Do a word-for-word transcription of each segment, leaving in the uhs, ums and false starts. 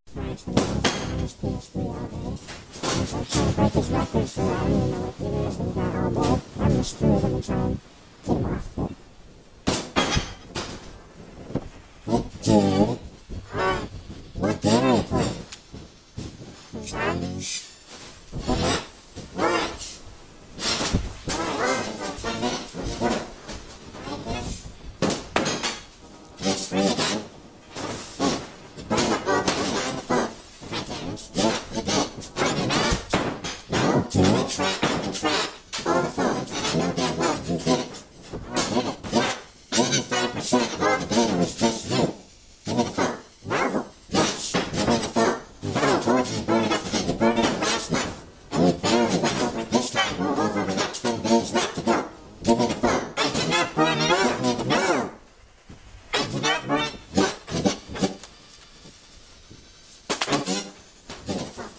Alright, so this is on his P S three already. So I'm trying to break his record for, I don't even know what it is, and got all day. I'm gonna screw with him and try and get him off of it. What dude? Uh, what game are you playing? Zombies? What? What? P S three again? To make track, I can track all the phones. I know damn well you did it. I did it, yeah. eighty-five percent of all the data was just you. Give me the phone. No. Yes. Give me the phone. You know I told you you burned it up again. You burned it up last night. And you barely went over it this time. Roll over we got ten days left to go. Give me the phone. I did not burn it up, nigga. No. I did not burn it. Yeah, I did. I did. I did. Give me the phone.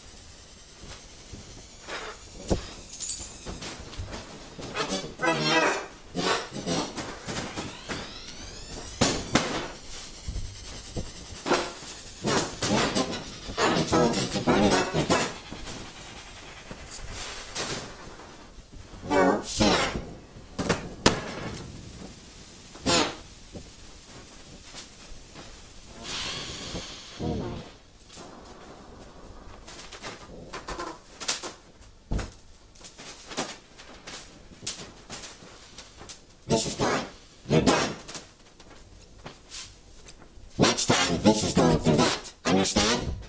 No, shut up. This is done. You're done. Next time, this is going through that. Understand?